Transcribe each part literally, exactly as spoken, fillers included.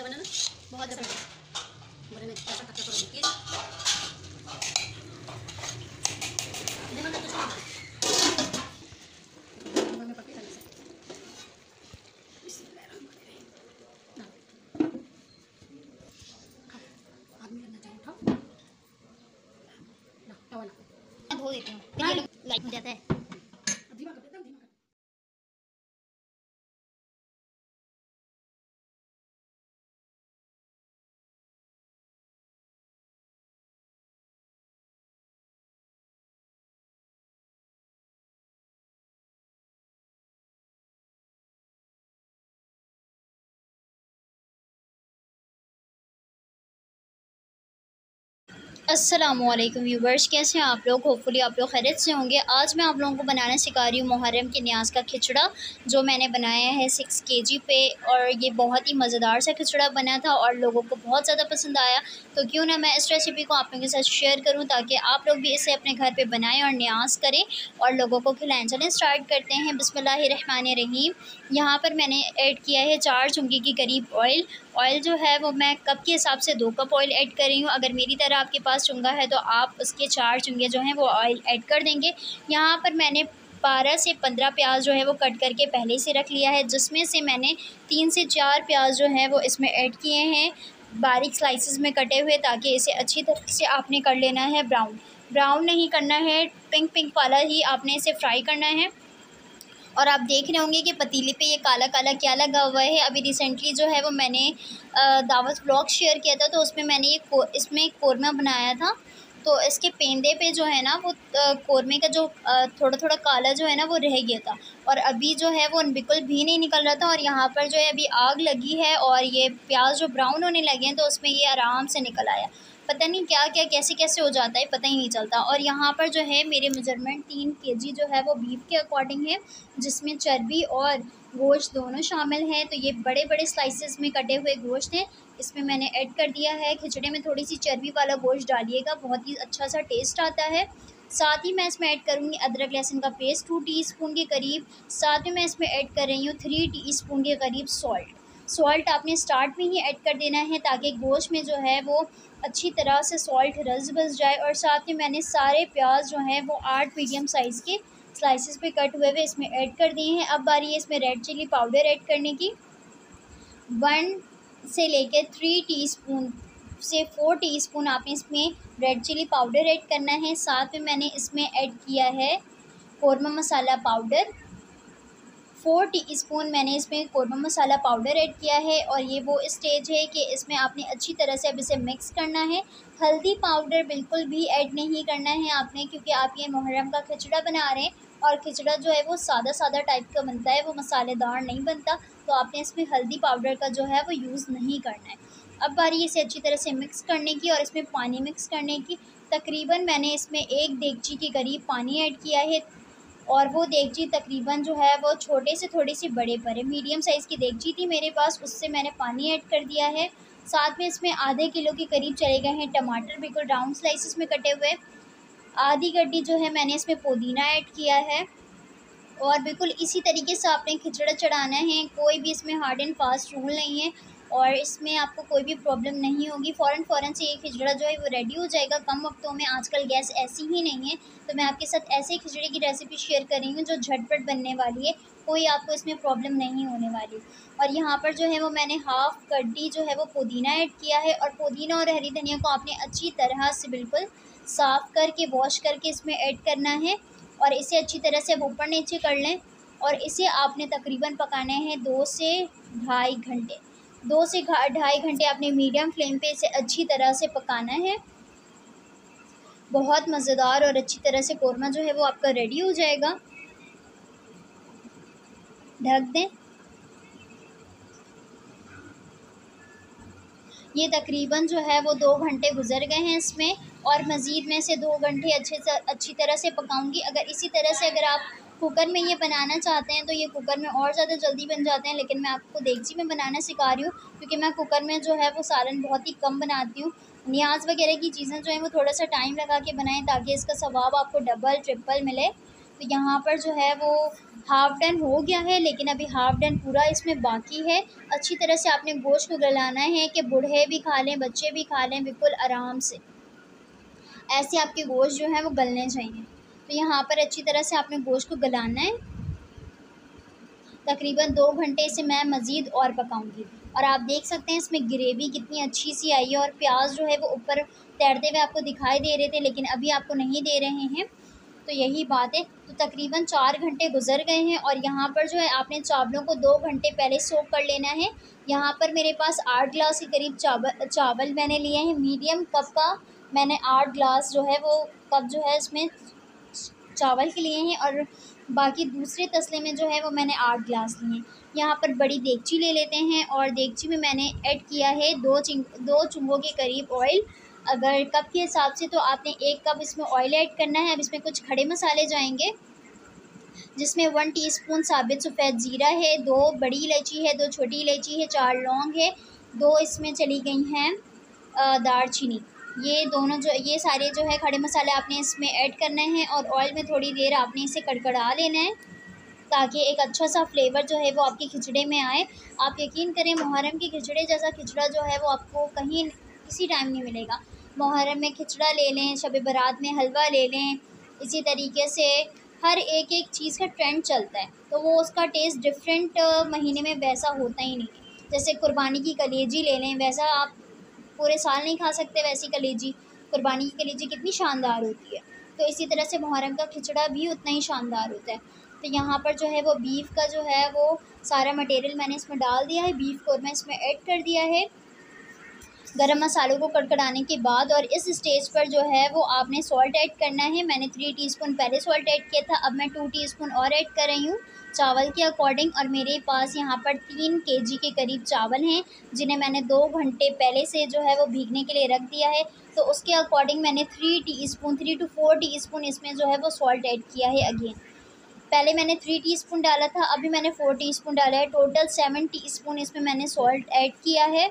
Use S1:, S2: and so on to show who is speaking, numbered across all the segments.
S1: अच्छा बना ना, बहुत अच्छा बना। बोले मैं ऐसा कच्चा करूँगी कि इधर मैं कुछ नहीं मैं पकड़ नहीं सकती। बिस्मिल्लाहिर्रहमानिर्रहीम ना खाओ, आदमी करना चाहिए। उठाओ ना तवा ना
S2: धो देती हूँ, फिर ये लोग लाइट हो जाता है।
S1: अब धीमा कर दे, एकदम धीमा कर।
S2: अस्सलामुअलैकुम व्यूवर्स, कैसे हैं आप लोग? होपफुली आप लोग खैरियत से होंगे। आज मैं आप लोगों को बनाना सिखा रही हूँ मुहर्रम के न्याज का खिचड़ा, जो मैंने बनाया है सिक्स केजी पे। और ये बहुत ही मज़ेदार सा खिचड़ा बना था और लोगों को बहुत ज़्यादा पसंद आया। तो क्यों ना मैं इस रेसिपी को आप लोगों के साथ शेयर करूँ, ताकि आप लोग भी इसे अपने घर पर बनाएँ और न्याज करें और लोगों को खिलाएँ। चलें स्टार्ट करते हैं। बिस्मिल्लाहिर्रहमानिर्रहीम। यहाँ पर मैंने ऐड किया है चार चुंगी के करीब ऑयल। ऑयल जो है वो मैं कप के हिसाब से दो कप ऑयल ऐड कर रही हूँ। अगर मेरी तरह आपके पास चुंगा है तो आप उसके चार चुंगे जो हैं वो ऑयल ऐड कर देंगे। यहाँ पर मैंने बारह से पंद्रह प्याज जो है वो कट करके पहले से रख लिया है, जिसमें से मैंने तीन से चार प्याज जो हैं वो इसमें ऐड किए हैं बारीक स्लाइसेस में कटे हुए, ताकि इसे अच्छी तरह से आपने कर लेना है ब्राउन। ब्राउन नहीं करना है, पिंक पिंक वाला ही आपने इसे फ्राई करना है। और आप देख रहे होंगे कि पतीले पे ये काला काला क्या लगा हुआ है। अभी रिसेंटली जो है वो मैंने दावत व्लॉग शेयर किया था, तो उसमें मैंने ये को, इसमें कोरमा बनाया था। तो इसके पेंदे पे जो है ना वो कोरमे का जो थोड़ा थोड़ा काला जो है ना वो रह गया था, और अभी जो है वो बिल्कुल भी नहीं निकल रहा था। और यहाँ पर जो है अभी आग लगी है और ये प्याज जो ब्राउन होने लगे हैं तो उसमें ये आराम से निकल आया। पता नहीं क्या क्या कैसे कैसे हो जाता है, पता ही नहीं चलता। और यहाँ पर जो है मेरे मेजरमेंट तीन केजी जो है वो बीफ के अकॉर्डिंग है, जिसमें चर्बी और गोश्त दोनों शामिल हैं। तो ये बड़े बड़े स्लाइसेस में कटे हुए गोश्त हैं, इसमें मैंने ऐड कर दिया है। खिचड़े में थोड़ी सी चर्बी वाला गोश्त डालिएगा, बहुत ही अच्छा सा टेस्ट आता है। साथ ही मैं इसमें ऐड करूँगी अदरक लहसुन का पेस्ट टू टीस्पून के करीब। साथ में मैं इसमें ऐड कर रही हूँ थ्री टीस्पून के करीब सॉल्ट। सॉल्ट आपने स्टार्ट में ही ऐड कर देना है, ताकि गोश्त में जो है वो अच्छी तरह से सॉल्ट रस बस जाए। और साथ ही मैंने सारे प्याज जो हैं वो आठ मीडियम साइज़ के स्लाइसेस पे कट हुए हुए इसमें ऐड कर दिए हैं। अब बारी है इसमें रेड चिली पाउडर ऐड करने की। वन से लेकर थ्री टीस्पून से फोर टीस्पून आपने इसमें रेड चिली पाउडर ऐड करना है। साथ में मैंने इसमें ऐड किया है korma masala powder. Four teaspoon मैंने इसमें कोरमा मसाला पाउडर ऐड किया है। और ये वो स्टेज है कि इसमें आपने अच्छी तरह से अब इसे मिक्स करना है। हल्दी पाउडर बिल्कुल भी ऐड नहीं करना है आपने, क्योंकि आप ये मुहर्रम का खिचड़ा बना रहे हैं और खिचड़ा जो है वो सादा सादा टाइप का बनता है, वो मसालेदार नहीं बनता। तो आपने इसमें हल्दी पाउडर का जो है वो यूज़ नहीं करना है। अब बारी इसे अच्छी तरह से मिक्स करने की और इसमें पानी मिक्स करने की। तकरीबन मैंने इसमें एक देगची के करीब पानी ऐड किया है, और वो देगची तकरीबन जो है वो छोटे से थोड़ी सी बड़े बड़े मीडियम साइज़ की देगची थी मेरे पास, उससे मैंने पानी ऐड कर दिया है। साथ में इसमें आधे किलो के करीब चले गए हैं टमाटर, बिल्कुल राउंड स्लाइसेस में कटे हुए। आधी गड्डी जो है मैंने इसमें पुदीना ऐड किया है। और बिल्कुल इसी तरीके से आपने खिचड़ा चढ़ाना है, कोई भी इसमें हार्ड एंड फास्ट रूल नहीं है और इसमें आपको कोई भी प्रॉब्लम नहीं होगी। फ़ौरन फ़ौरन से ये खिचड़ा जो है वो रेडी हो जाएगा कम वक्तों में। आजकल गैस ऐसी ही नहीं है, तो मैं आपके साथ ऐसे खिचड़े की रेसिपी शेयर कर रही हूँ जो झटपट बनने वाली है, कोई आपको इसमें प्रॉब्लम नहीं होने वाली। और यहाँ पर जो है वो मैंने हाफ़ गड्डी जो है वो पुदीना ऐड किया है। और पुदीना और हरी धनिया को आपने अच्छी तरह से बिल्कुल साफ़ करके वॉश करके इसमें ऐड करना है और इसे अच्छी तरह से अब ऊपर नीचे कर लें। और इसे आपने तकरीबन पकाना है दो से ढाई घंटे। दो से ढाई घंटे आपने मीडियम फ्लेम पे इसे अच्छी तरह से पकाना है। बहुत मज़ेदार और अच्छी तरह से कोरमा जो है वो आपका रेडी हो जाएगा। ढक दें। ये तकरीबन जो है वो दो घंटे गुजर गए हैं इसमें, और मज़ीद मैं इसे दो घंटे अच्छे से अच्छी तरह से पकाऊंगी। अगर इसी तरह से अगर आप कुकर में ये बनाना चाहते हैं तो ये कुकर में और ज़्यादा जल्दी बन जाते हैं, लेकिन मैं आपको देगची में बनाना सिखा रही हूँ, क्योंकि मैं कुकर में जो है वो सालन बहुत ही कम बनाती हूँ। न्याज वगैरह की चीज़ें जो हैं वो थोड़ा सा टाइम लगा के बनाएं, ताकि इसका सवाब आपको डबल ट्रिपल मिले। तो तो यहाँ पर जो है वो हाफ़ डन हो गया है, लेकिन अभी हाफ़ डन पूरा इसमें बाकी है। अच्छी तरह से आपने गोश्त को गलाना है कि बूढ़े भी खा लें, बच्चे भी खा लें, बिल्कुल आराम से। ऐसे आपके गोश्त जो है वो गलने चाहिए। तो यहाँ पर अच्छी तरह से आपने गोश्त को गलाना है। तकरीबन दो घंटे से मैं मज़ीद और पकाऊंगी। और आप देख सकते हैं इसमें ग्रेवी कितनी अच्छी सी आई है और प्याज जो है वो ऊपर तैरते हुए आपको दिखाई दे रहे थे, लेकिन अभी आपको नहीं दे रहे हैं। तो यही बात है। तो तकरीबन चार घंटे गुजर गए हैं और यहाँ पर जो है आपने चावलों को दो घंटे पहले सोक कर लेना है। यहाँ पर मेरे पास आठ ग्लास के करीब चावल चावल मैंने लिए हैं। मीडियम कप का मैंने आठ ग्लास जो है वो कप जो है इसमें चावल के लिए हैं और बाकी दूसरे तसले में जो है वो मैंने आठ ग्लास लिए हैं। यहाँ पर बड़ी देगची ले लेते हैं और देगची में मैंने ऐड किया है दो चिंग दो चुंगों के करीब ऑयल। अगर कप के हिसाब से तो आपने एक कप इसमें ऑयल ऐड करना है। अब इसमें कुछ खड़े मसाले जाएंगे, जिसमें वन टीस्पून साबित सफ़ेद ज़ीरा है, दो बड़ी इलायची है, दो छोटी इलायची है, चार लौंग है, दो इसमें चली गई हैं दालचीनी। ये दोनों जो ये सारे जो है खड़े मसाले आपने इसमें ऐड करने हैं और ऑयल में थोड़ी देर आपने इसे कड़कड़ा लेना है ताकि एक अच्छा सा फ्लेवर जो है वो आपके खिचड़े में आए। आप यकीन करें मुहर्रम की खिचड़े जैसा खिचड़ा जो है वो आपको कहीं किसी टाइम नहीं मिलेगा। मुहर्रम में खिचड़ा ले लें, शब बारात में हलवा ले लें, इसी तरीके से हर एक एक चीज़ का ट्रेंड चलता है, तो वो उसका टेस्ट डिफरेंट महीने में वैसा होता ही नहीं। जैसे कुर्बानी की कलेजी ले लें, वैसा आप पूरे साल नहीं खा सकते वैसी कलेजी। कुर्बानी की कलेजी कितनी शानदार होती है, तो इसी तरह से मुहर्रम का खिचड़ा भी उतना ही शानदार होता है। तो यहाँ पर जो है वो बीफ का जो है वो सारा मटेरियल मैंने इसमें डाल दिया है। बीफ को मैं इसमें ऐड कर दिया है गरम मसालों को कड़कड़ाने के बाद। और इस स्टेज पर जो है वो आपने सॉल्ट ऐड करना है। मैंने थ्री टीस्पून पहले सॉल्ट ऐड किया था, अब मैं टू टीस्पून और ऐड कर रही हूँ चावल के अकॉर्डिंग। और मेरे पास यहाँ पर तीन केजी के करीब चावल हैं, जिन्हें मैंने दो घंटे पहले से जो है वो भीगने के लिए रख दिया है। तो उसके अकॉर्डिंग मैंने three teaspoon three to four teaspoon इसमें जो है वो सॉल्ट ऐड किया है। अगेन पहले मैंने थ्री टीस्पून डाला था, अभी मैंने फोर टीस्पून डाला है। टोटल सेवन टीस्पून इसमें मैंने सॉल्ट ऐड किया है।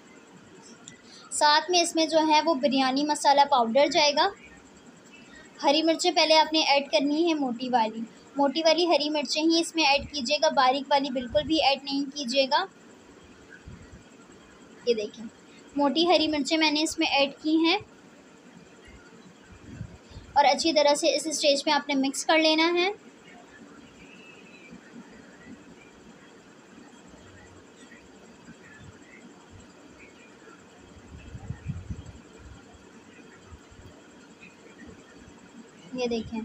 S2: साथ में इसमें जो है वो बिरयानी मसाला पाउडर जाएगा। हरी मिर्चें पहले आपने ऐड करनी है, मोटी वाली मोटी वाली हरी मिर्चें ही इसमें ऐड कीजिएगा, बारीक वाली बिल्कुल भी ऐड नहीं कीजिएगा। ये देखें मोटी हरी मिर्चें मैंने इसमें ऐड की हैं और अच्छी तरह से इस स्टेज पे आपने मिक्स कर लेना है। ये देखें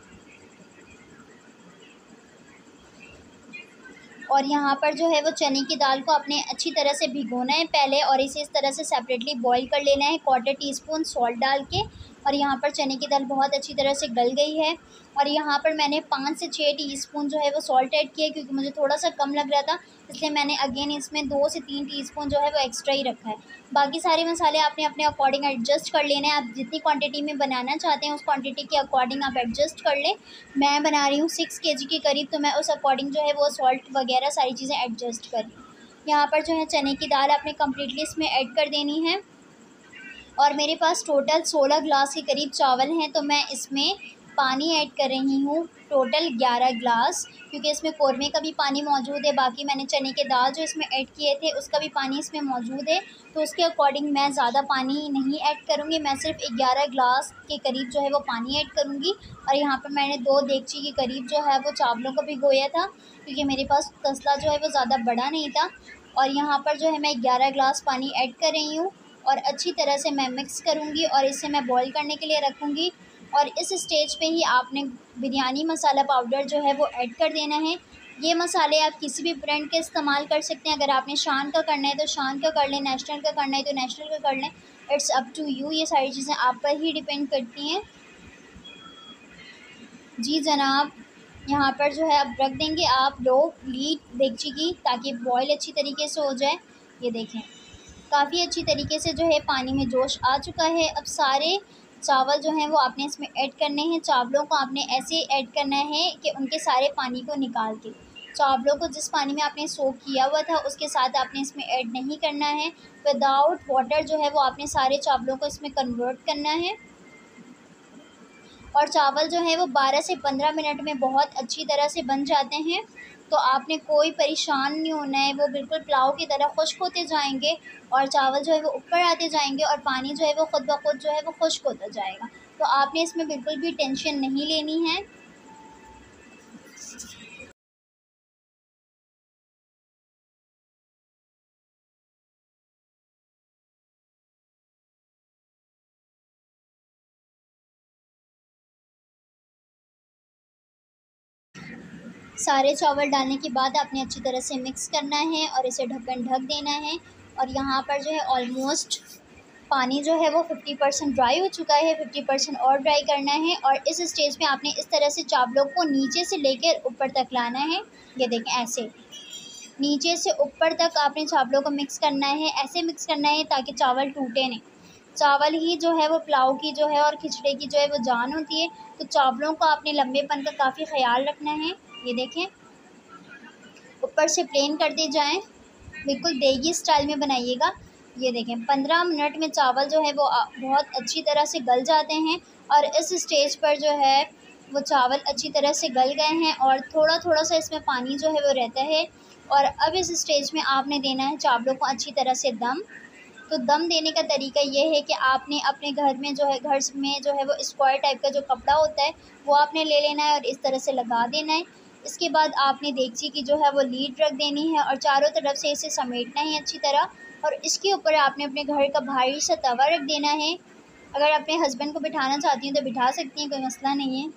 S2: और यहाँ पर जो है वो चने की दाल को आपने अच्छी तरह से भिगोना है पहले और इसे इस तरह से सेपरेटली बॉईल कर लेना है क्वार्टर टी स्पून सॉल्ट डाल के। और यहाँ पर चने की दाल बहुत अच्छी तरह से गल गई है और यहाँ पर मैंने पाँच से छः टीस्पून जो है वो सॉल्ट ऐड किया, क्योंकि मुझे थोड़ा सा कम लग रहा था, इसलिए मैंने अगेन इसमें दो से तीन टीस्पून जो है वो एक्स्ट्रा ही रखा है। बाकी सारे मसाले आपने अपने अकॉर्डिंग एडजस्ट कर लेना है। आप जितनी क्वांटिटी में बनाना चाहते हैं उस क्वांटिटी के अकॉर्डिंग आप एडजस्ट कर लें। मैं बना रही हूँ सिक्स के जी के करीब, तो मैं उस अकॉर्डिंग जो है वो सॉल्ट वगैरह सारी चीज़ें एडजस्ट कर रही हूँ। यहाँ पर जो है चने की दाल आपने कम्प्लीटली इसमें ऐड कर देनी है और मेरे पास टोटल सोलह ग्लास के करीब चावल हैं, तो मैं इसमें पानी ऐड कर रही हूँ टोटल ग्यारह ग्लास, क्योंकि इसमें कौरमे का भी पानी मौजूद है। बाकी मैंने चने के दाल जो इसमें ऐड किए थे उसका भी पानी इसमें मौजूद है, तो उसके अकॉर्डिंग मैं ज़्यादा पानी नहीं ऐड करूँगी। मैं सिर्फ ग्यारह ग्लास के करीब जो है वो पानी ऐड करूँगी। और यहाँ पर मैंने दो देगची के करीब जो है वो चावलों को भिगोया था, क्योंकि मेरे पास तसला जो है वो ज़्यादा बड़ा नहीं था। और यहाँ पर जो है मैं ग्यारह ग्लास पानी ऐड कर रही हूँ और अच्छी तरह से मैं मिक्स करूँगी और इसे मैं बॉईल करने के लिए रखूँगी। और इस स्टेज पे ही आपने बिरयानी मसाला पाउडर जो है वो ऐड कर देना है। ये मसाले आप किसी भी ब्रांड के इस्तेमाल कर सकते हैं। अगर आपने शान का करना है तो शान का कर लें, नेशनल का करना है तो नेशनल का कर लें, इट्स अप टू यू। ये सारी चीज़ें आप पर ही डिपेंड करती हैं। जी जनाब, यहाँ पर जो है अब रख देंगे आप लो लीड देगची की, ताकि बॉईल अच्छी तरीके से हो जाए। ये देखें काफ़ी अच्छी तरीके से जो है पानी में जोश आ चुका है। अब सारे चावल जो हैं वो आपने इसमें ऐड करने हैं। चावलों को आपने ऐसे ऐड करना है कि उनके सारे पानी को निकाल के, चावलों को जिस पानी में आपने सोक किया हुआ था उसके साथ आपने इसमें ऐड नहीं करना है। विदाउट वाटर जो है वो आपने सारे चावलों को इसमें कन्वर्ट करना है। और चावल जो है वो बारह से पंद्रह मिनट में बहुत अच्छी तरह से बन जाते हैं। तो आपने कोई परेशान नहीं होना है, वो बिल्कुल पुलाव की तरह खुश्क होते जाएंगे और चावल जो है वो ऊपर आते जाएंगे और पानी जो है वो खुद ब खुद जो है वो खुश्क होता जाएगा। तो आपने इसमें बिल्कुल भी टेंशन नहीं लेनी है। सारे चावल डालने के बाद आपने अच्छी तरह से मिक्स करना है और इसे ढक्कन ढक देना है। और यहाँ पर जो है ऑलमोस्ट पानी जो है वो फिफ्टी परसेंट ड्राई हो चुका है, फिफ्टी परसेंट और ड्राई करना है। और इस स्टेज में आपने इस तरह से चावलों को नीचे से लेकर ऊपर तक लाना है। ये देखें, ऐसे नीचे से ऊपर तक आपने चावलों को मिक्स करना है, ऐसे मिक्स करना है ताकि चावल टूटे नहीं। चावल ही जो है वो पुलाव की जो है और खिचड़े की जो है वो जान होती है। तो चावलों को आपने लंबेपन का काफ़ी ख्याल रखना है। ये देखें, ऊपर से प्लेन करते जाएं, बिल्कुल देगी स्टाइल में बनाइएगा। ये देखें, पंद्रह मिनट में चावल जो है वो बहुत अच्छी तरह से गल जाते हैं और इस स्टेज पर जो है वो चावल अच्छी तरह से गल गए हैं और थोड़ा थोड़ा सा इसमें पानी जो है वो रहता है। और अब इस स्टेज में आपने देना है चावलों को अच्छी तरह से दम। तो दम देने का तरीका ये है कि आपने अपने घर में जो है घर में जो है वो स्क्वायर टाइप का जो कपड़ा होता है वो आपने ले लेना है और इस तरह से लगा देना है। इसके बाद आपने देगची की जो है वो लीड रख देनी है और चारों तरफ से इसे समेटना है अच्छी तरह। और इसके ऊपर आपने अपने घर का भारी सा तवा रख देना है। अगर अपने हस्बैंड को बिठाना चाहती हैं तो बिठा सकती हैं, कोई मसला नहीं है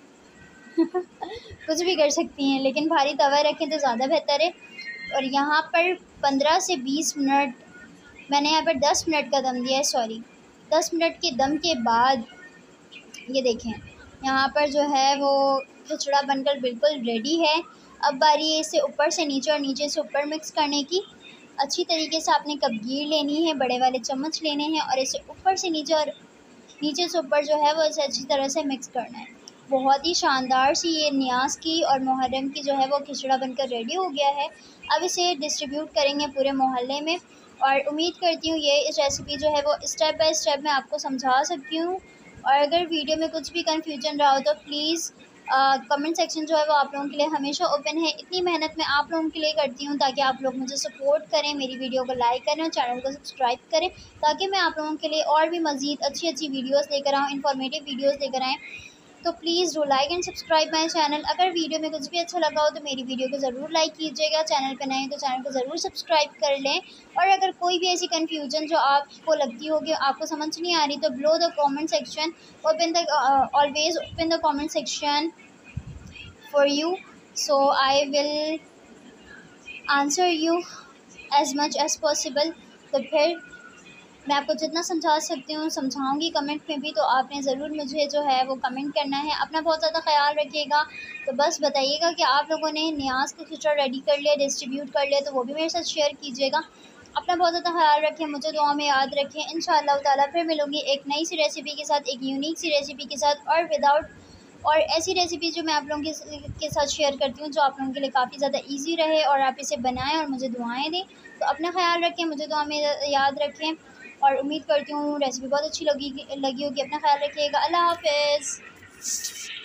S2: कुछ भी कर सकती हैं, लेकिन भारी तवा रखें तो ज़्यादा बेहतर है। और यहाँ पर पंद्रह से बीस मिनट, मैंने यहाँ पर दस मिनट का दम दिया है, सॉरी दस मिनट के दम के बाद ये देखें यहाँ पर जो है वो खिचड़ा बनकर बिल्कुल रेडी है। अब बारी है इसे ऊपर से नीचे और नीचे से ऊपर मिक्स करने की। अच्छी तरीके से आपने कपगीर लेनी है, बड़े वाले चम्मच लेने हैं और इसे ऊपर से नीचे और नीचे से ऊपर जो है वो इसे अच्छी तरह से मिक्स करना है। बहुत ही शानदार सी ये नियाज़ की और मुहर्रम की जो है वो खिचड़ा बनकर रेडी हो गया है। अब इसे डिस्ट्रीब्यूट करेंगे पूरे मोहल्ले में और उम्मीद करती हूँ ये इस रेसिपी जो है वो स्टेप बाय स्टेप मैं आपको समझा सकती हूँ। और अगर वीडियो में कुछ भी कन्फ्यूजन रहा हो तो प्लीज़ कमेंट सेक्शन जो है वो आप लोगों के लिए हमेशा ओपन है। इतनी मेहनत मैं आप लोगों के लिए करती हूँ ताकि आप लोग मुझे सपोर्ट करें, मेरी वीडियो को लाइक करें और चैनल को सब्सक्राइब करें ताकि मैं आप लोगों के लिए और भी मज़ीद अच्छी अच्छी वीडियोस लेकर आऊँ, इन्फॉर्मेटिव वीडियोस लेकर आएँ। तो please do like and subscribe my channel. अगर वीडियो में कुछ भी अच्छा लगा हो तो मेरी वीडियो को ज़रूर लाइक कीजिएगा, चैनल पर नए तो चैनल को ज़रूर सब्सक्राइब कर लें। और अगर कोई भी ऐसी कन्फ्यूजन जो आपको लगती होगी, आपको समझ नहीं आ रही, तो below the comment section, open the always open the comment section for you, so I will answer you as much as possible। तो फिर मैं आपको जितना समझा सकती हूँ समझाऊंगी कमेंट में भी, तो आपने ज़रूर मुझे जो है वो कमेंट करना है। अपना बहुत ज़्यादा ख्याल रखिएगा। तो बस बताइएगा कि आप लोगों ने नियाज़ का खिचड़ा रेडी कर लिया, डिस्ट्रीब्यूट कर लिया, तो वो भी मेरे साथ शेयर कीजिएगा। अपना बहुत ज़्यादा ख्याल रखें, मुझे दुआ में याद रखें। इंशाअल्लाह ताला फिर मिलूँगी एक नई सी रेसिपी के साथ, एक यूनिक सी रेसिपी के साथ और विदाउट और ऐसी रेसिपी जो मैं आप लोगों के के साथ शेयर करती हूँ जो आप लोगों के लिए काफ़ी ज़्यादा इजी रहे और आप इसे बनाएं और मुझे दुआएं दें। तो अपना ख्याल रखें, मुझे दुआ में याद रखें और उम्मीद करती हूँ रेसिपी बहुत अच्छी लगी लगी होगी। अपना ख्याल रखिएगा। अल्लाह हाफ़िज़।